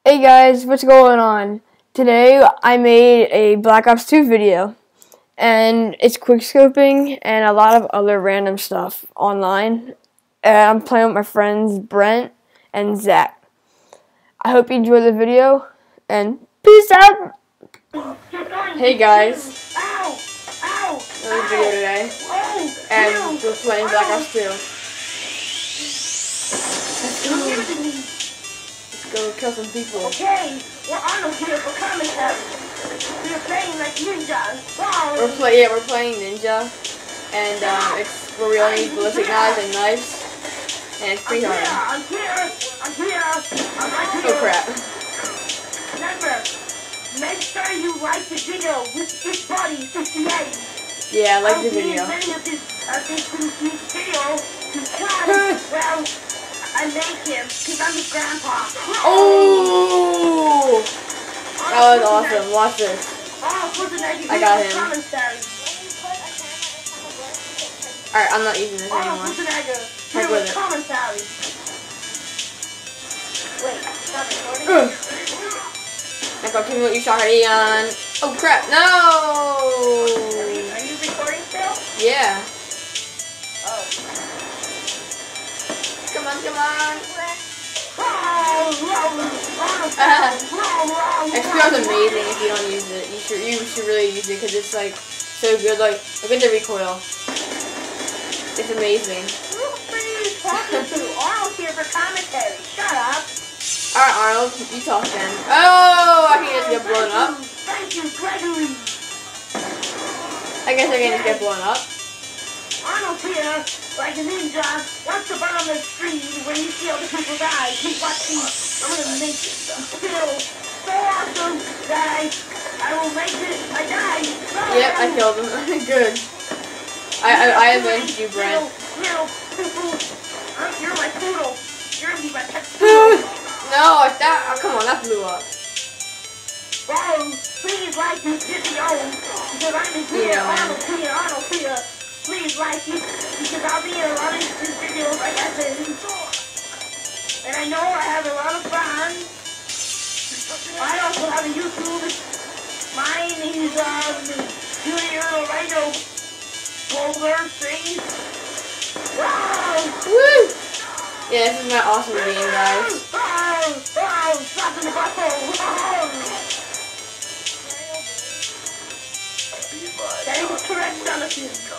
Hey guys, what's going on? Today I made a Black Ops 2 video, and it's quickscoping and a lot of other random stuff online. I'm playing with my friends Brent and Zach. I hope you enjoy the video, and peace out! Hey guys, another video today, and we're playing Black Ops 2. Go kill some people. Okay, we're Arnold here for commentary. We're playing like ninjas. Wow. We're playing ninja, and it's where we only need ballistic knives and knives, and it's pretty hard. I'm here. I'm right here. Oh crap! Remember, make sure you like the video with this buddy 68. Yeah, I like the video. Many of this video because well. I make him, because I'm his grandpa. Oh! That was awesome. Watch this. I got him. Alright, I'm not using this anymore. Heck with it. Wait, stop recording. Echo, tell me what you shot already on. Oh crap, no! Are you recording still? Yeah. Oh. Come on. XPR is amazing if you don't use it. You should really use it because it's like so good. Like, look at the recoil. It's amazing. Arnold here for commentary. Shut up. Alright, Arnold, you talk then. Oh, I can just get blown up. Thank you, Gregory. I guess I can just get blown up. Arnold here, like a ninja, wants to burn on the screen when you see other people die. Keep watching. I'm gonna make it still so awesome that I will make it. I die. Yep, I killed him. Good. I avenged you, Brent. You're my poodle. You're gonna be my pet poodle. No, come on, that blew up. Well, please like this video because I'm in here. Arnold here. Please like it, because I'll be in a lot of these videos, like I said. And I know I have a lot of fun. I also have a YouTube. Mine is, Junior Radio Boulder thing. Wow! Woo! Yeah, this is my awesome game, guys. Wow! Stop in the butthole! That is correct, Jonathan.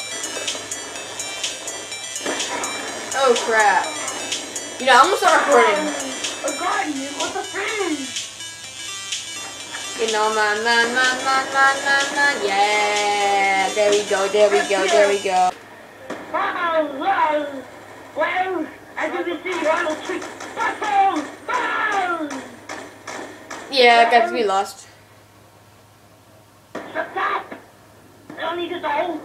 Oh crap. You know, I'm gonna start recording. A guardian with a friend. You know, man. Yeah. There we go. Well, as you can see, Arnold trick. Yeah, I got to be lost. Stop! I don't need to know.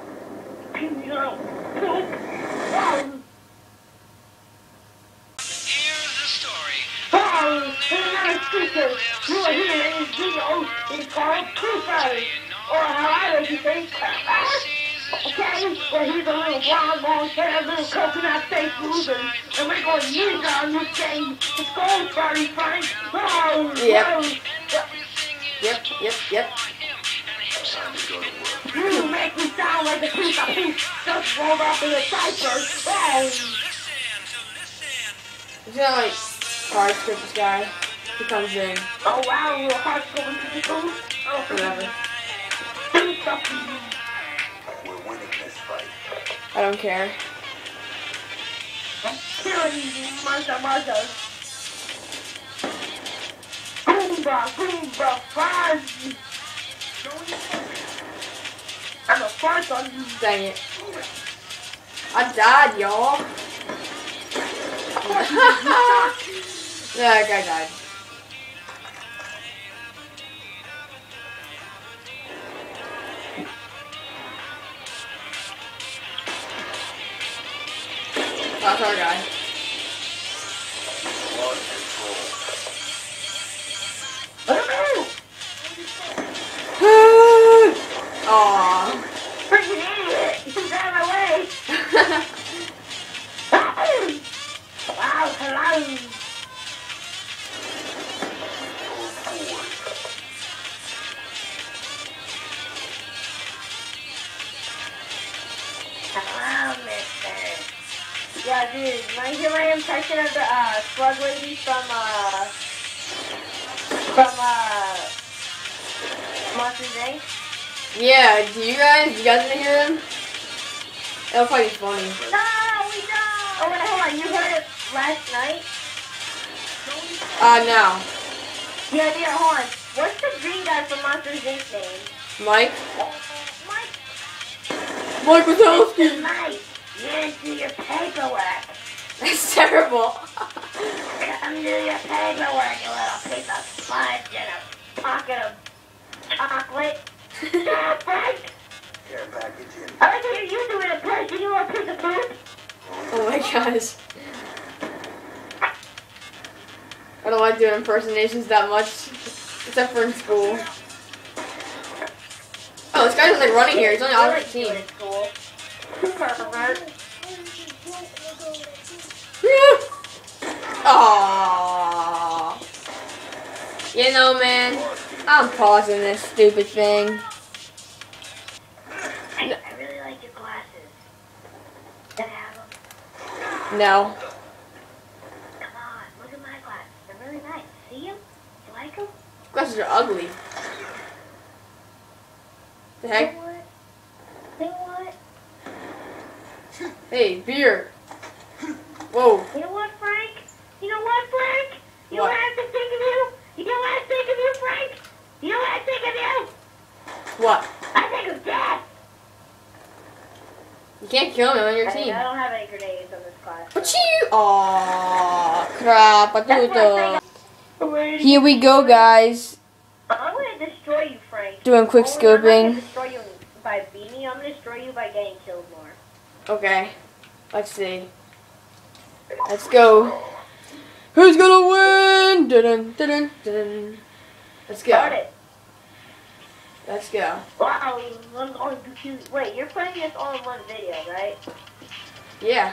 You are here in this video is called Cooper, or how I like to say, okay, well he's a little blonde, long hair, little coconut face loser, and we're going ninja on this game. It's gold party, Frank. Yep. You make me sound like a piece of poop just rolled off in a diaper. It's not like hard script this guy. He comes in. Oh wow, you're hard going to the booth? Oh, whatever. We're winning this fight. I don't care. Martha. Boomba, fuzz. I'm a fart on you. Dang it. I died, y'all. That guy died. That's our guy. Aww. Freaking idiot! He's out of my way! Wow, hello! Hello, mister. Yeah, dude, want to hear my impression of the slug lady from Monsters Inc.? Yeah, you guys want to hear him? That'll probably be funny. No, we don't! Oh, wait, hold on, you heard it last night? No. Yeah, hold on. What's the green guy from Monsters Inc. name? Mike? Mike. Mike Wazowski! Mike, you didn't do your paperwork. That's terrible. Come do your paperwork, you little piece of fudge and a pocket of chocolate. Stop, Frank! Care package in. I like how you're doing a person, you little piece of poop. Oh my gosh. I don't like doing impersonations that much, except for in school. Oh, this guy's like running here. He's only on 15. Pervert. Aww. You know, man, I'm pausing this stupid thing. Hey, I really like your glasses. Can I have them? No. Come on, look at my glasses. They're really nice. See them? You like them? Glasses are ugly. The heck? You know what? Hey, beer. Whoa. You know what, Frank? You know what, Frank? You know What? what I think of you? You know what I think of you, Frank? You know what I think of you? What? I think of death. You can't kill me on your I team. don't have any grenades on this class. But you. Aww. Crap. That's what I Here we go, guys. I'm going to destroy you, Frank. Doing quick I'm not going scoping. to destroy you by beating you. I'm going to destroy you by getting killed more. Okay. Let's see. Let's go. Who's gonna win? Dun, dun, dun, dun. Let's Start go. it. Let's go. Wow, I'm going to choose. Wait, you're playing this all in one video, right? Yeah.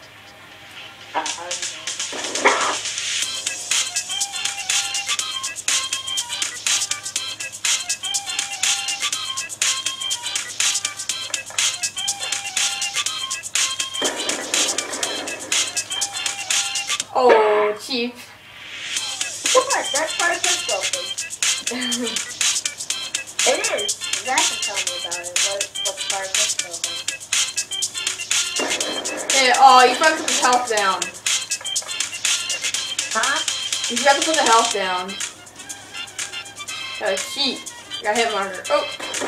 Oh, cheap. What? That's part of quickscoping. It is. Zach can tell me about it. What's part of quickscoping? Hey, oh, you forgot to put the health down. Huh? You forgot to put the health down. That was cheap. Got hit marker. Oh.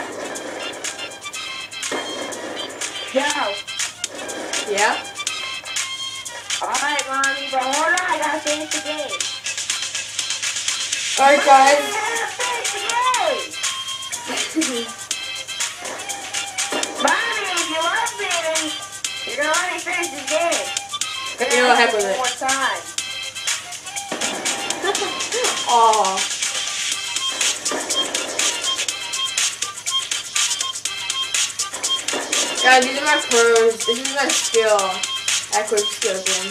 Go. Yeah. Alright, Mommy, but hold on. I gotta finish the game. Alright, guys. I gotta finish the game. Mommy, if you love me, you're gonna let me finish the game. You know what, heck with it. One more time. Aw. Guys, these are my pros. This is my skill at quick scoping.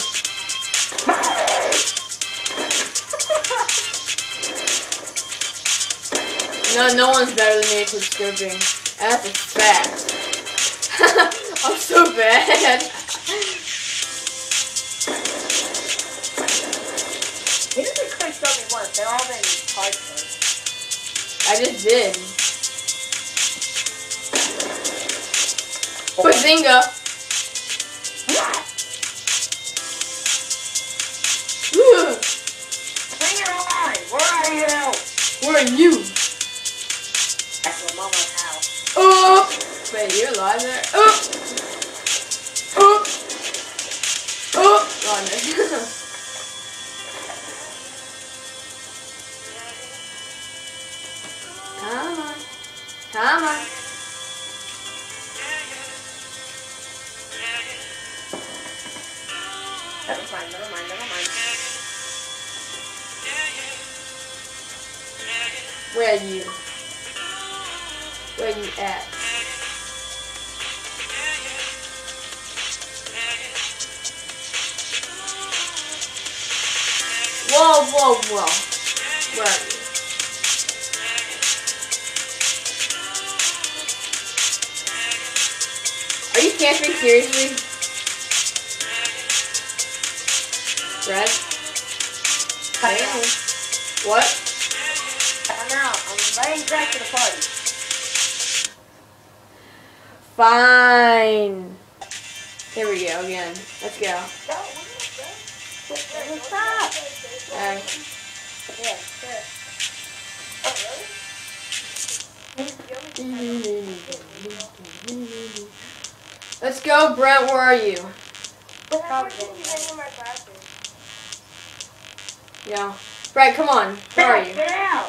No one's better than me at quick scoping. And that's a fact. I'm so bad. You didn't quick scoping once. They're all been hard scopes. I just did. Bazinga! Bring it on! Where are you? Where are you? At your mama's house. Oh! Wait, you're alive there? Oh! Oh! Oh! Oh, no. Come on. Come on. Never mind. Where are you? Where are you at? Whoa. Where are you? Are you camping seriously? Brent? Damn. What? I'm out. I'm inviting Jack to the party. Fine. Here we go again. Let's go. Stop. Alright. Yeah, sure. Let's go, Brent. Where are you? Yeah. Brent, come on. Where are you? Get out.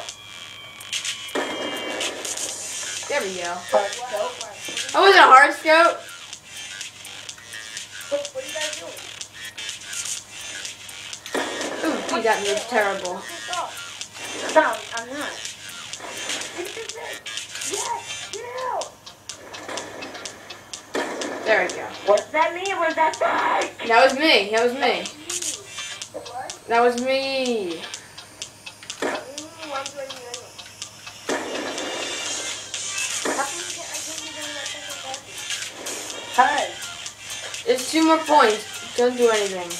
There we go. That wasn't a hard scope. What are you guys doing? Ooh, gee, that move's terrible. No, I'm not. Yes, get out. There we go. What's that mean? What's that say? That was me. That was me. That was me. Hey. It's 2 more points. Don't do anything.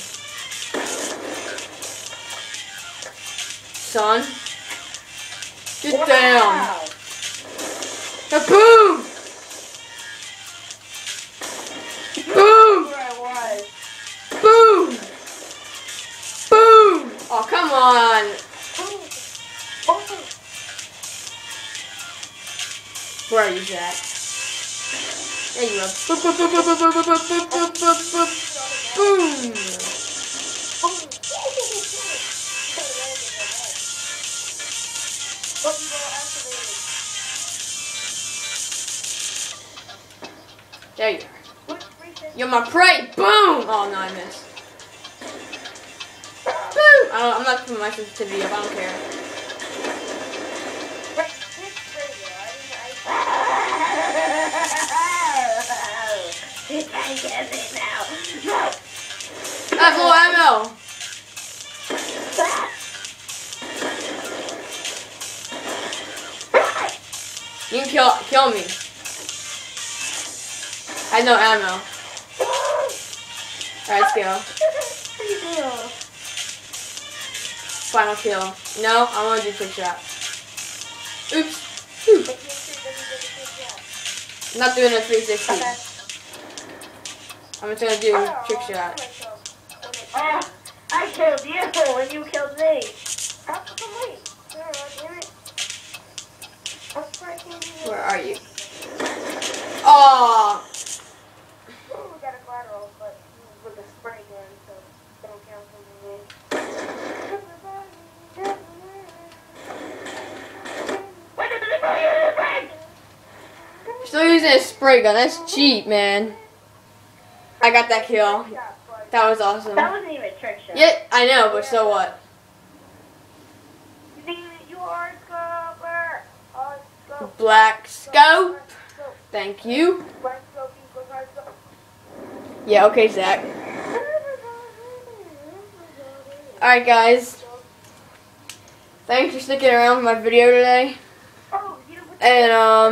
Son. Get down. Boom! Boom! Where I was. Boom! Boom! Oh, come on. Where are you, Jack? There you are. Boom, boom, boom, boom, boom, boom, boom, boom, boom, boom, boom, boom. There you are. You're my prey. Boom! Oh, no, I missed. Boom! I'm not putting my sensitivity up. I don't care. You can't get me now. I have low ammo. You can kill me. I have no ammo. Alright, let's go. Final kill. No, I want to do trick shot. Oops. Whew. I'm not doing a 360. I'm just gonna do trick shot. I killed you and you killed me. How come wait? Where are you? Oh. We got a collateral, but with a spray gun, so they don't count for me. Still using a spray gun. That's cheap, man. I got that kill. That was awesome. That wasn't even a trick shot. Yeah, I know, but so what? You are a scoper. Black scope. Thank you. Yeah, okay, Zach. Alright, guys. Thanks for sticking around for my video today. And,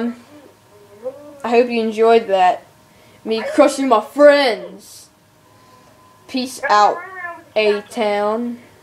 I hope you enjoyed that. Me crushing my friends. Peace out, A-Town.